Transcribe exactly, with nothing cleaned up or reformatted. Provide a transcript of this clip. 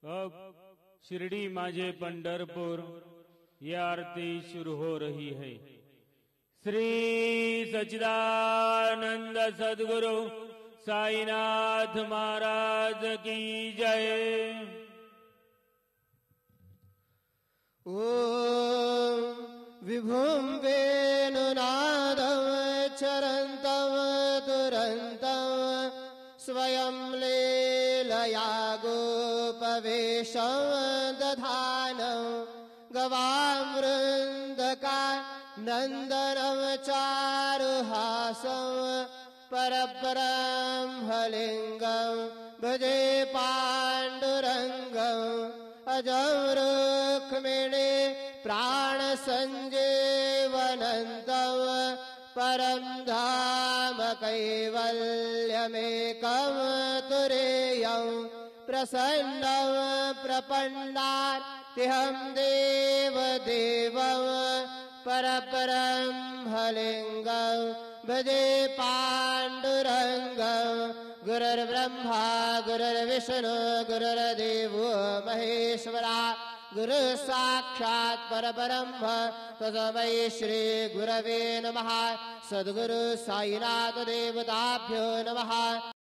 अब शिरडी माझे पंढरपूर ये आरती शुरू हो रही है। श्री सच्चिदानंद सद्गुरु साईनाथ महाराज की जय। ओम विभुं वेणुनादं चरन्तं दुरन्तं स्वयं लीलया गोपवेशं दधानं गवामृन्दकानन्दनं चारुहासं परब्रह्मलिङ्गं भजे पाण्डुरङ्गम् अजं रुक्मिणी प्राणसञ्जीवनन्तं परं धाम कैवल्यमेकं तुरीयं प्रसन्नं प्रपन्नार्तिहं देवदेवं परब्रह्मलिङ्गं भजे पाण्डुरङ्गं गुरुर्ब्रह्मा गुरुर्विष्णु गुरुर्देवो महेश्वरा गुरु साक्षात् परब्रह्म तस्मै श्री गुरवे नमः। सद्गुरु साईनाथ देवताभ्यो नमः।